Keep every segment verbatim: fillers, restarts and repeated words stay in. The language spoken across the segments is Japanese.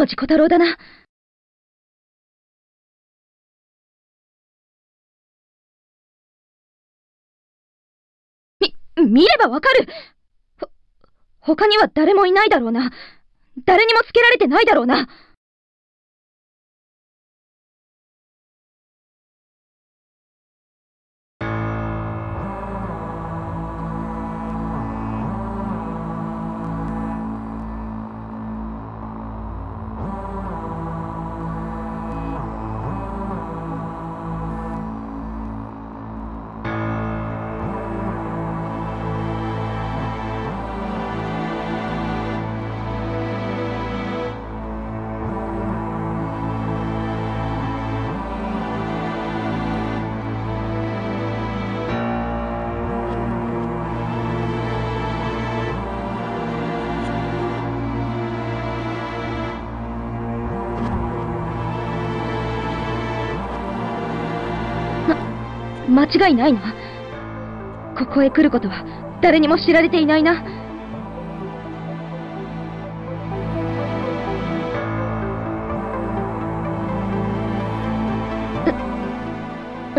命小太郎だな。み、見ればわかる。ほ、他には誰もいないだろうな。誰にもつけられてないだろうな。間違いないな。ここへ来ることは誰にも知られていないな。う、うん。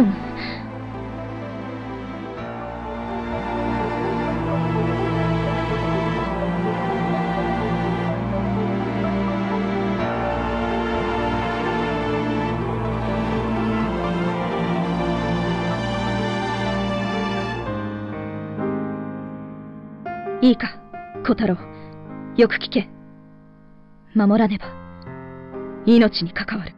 いいか、小太郎。よく聞け。守らねば、命に関わる。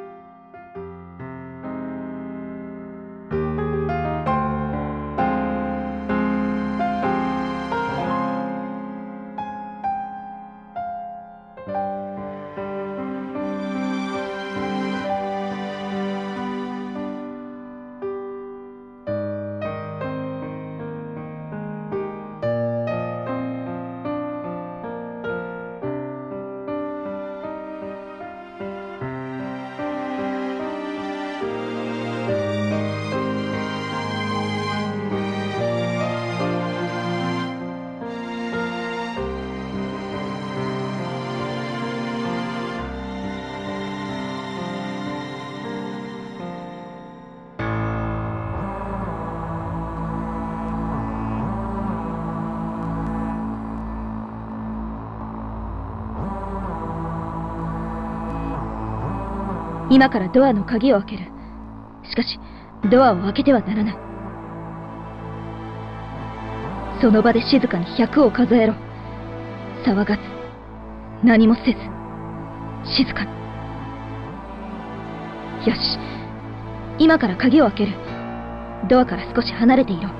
今からドアの鍵を開ける。しかし、ドアを開けてはならない。その場で静かにひゃくを数えろ。騒がず、何もせず、静かに。よし、今から鍵を開ける。ドアから少し離れていろ。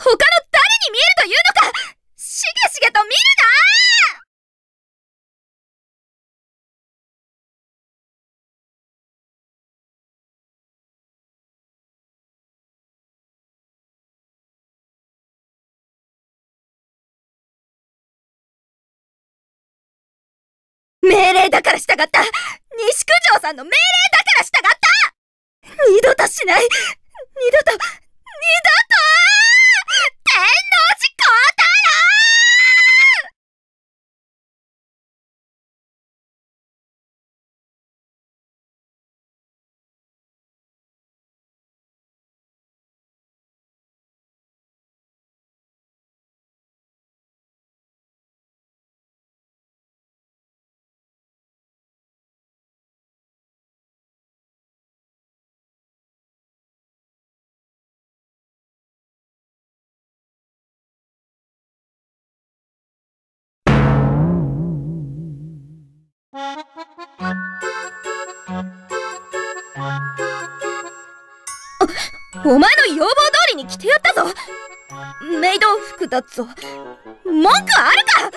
他の誰に見えるというのか。しげしげと見るな。命令だから従った。西九条さんの命令だから従った。二度としない。二度と、二度と天王寺幸太郎。お前の要望通りに着てやったぞ。メイド服だぞ。文句あるか。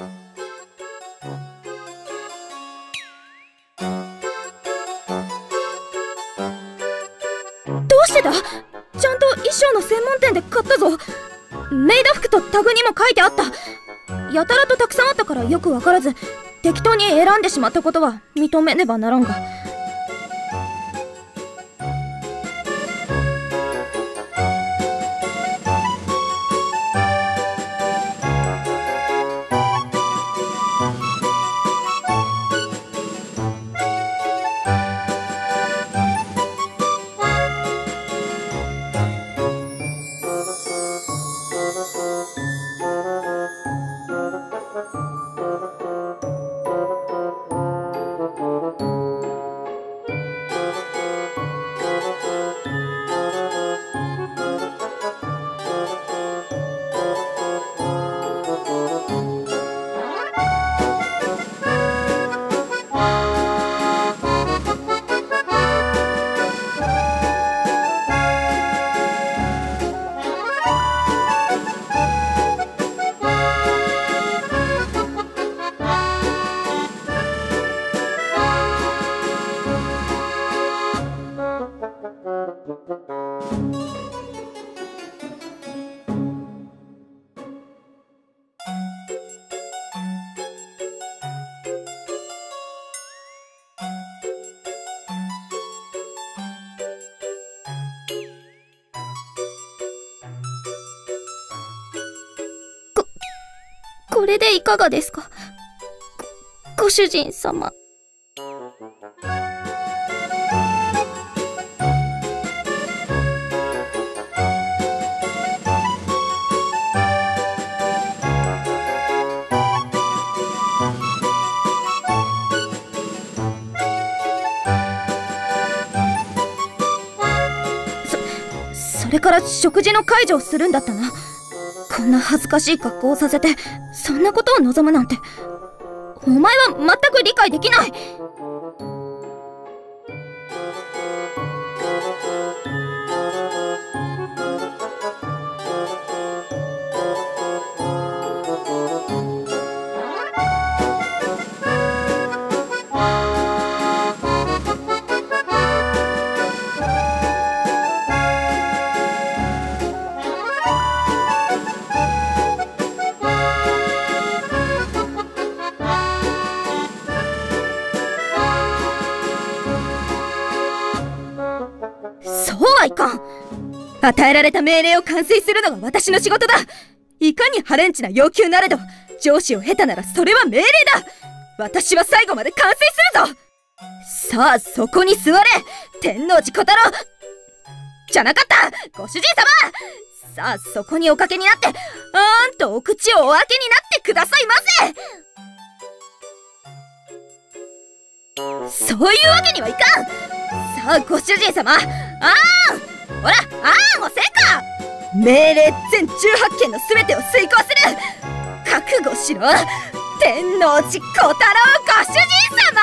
どうしてだ。ちゃんと衣装の専門店で買ったぞ。メイド服とタグにも書いてあった。やたらとたくさんあったからよくわからず適当に選んでしまったことは認めねばならんが。これでいかがですか、ご、ご主人様。そ、それから食事の介助をするんだったな。こんな恥ずかしい格好をさせてそんなことを望むなんて、お前は全く理解できない。そうはいかん。与えられた命令を完遂するのが私の仕事だ。いかにハレンチな要求なれど上司を経たならそれは命令だ。私は最後まで完遂するぞ。さあそこに座れ、天王寺小太郎じゃなかった、ご主人様。さあそこにおかけになってあーんとお口をお開けになってくださいませ。そういうわけにはいかん。さあご主人様、あーんほら、あーんをせんか。命令全じゅうはっけんのすべてを遂行する。覚悟しろ、天王寺小太郎ご主人様。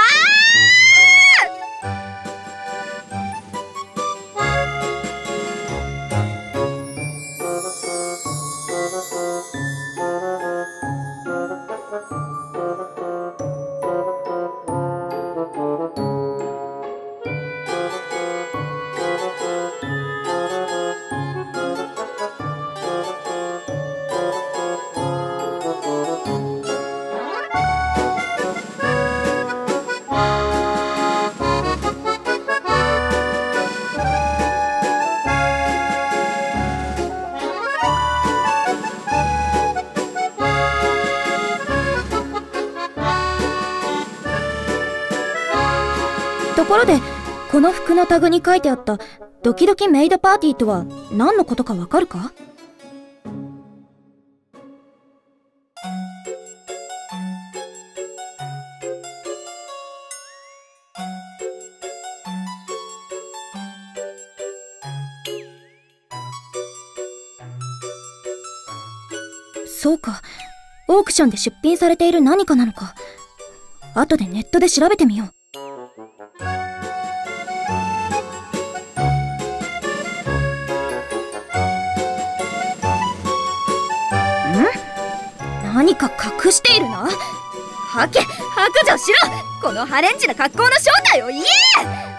ころで、この服のタグに書いてあったドキドキメイドパーティーとは何のことかわかるか？そうか、オークションで出品されている何かなのか。後でネットで調べてみよう。ん？何か隠しているな。はけ、白状しろ。このハレンチな格好の正体を言え。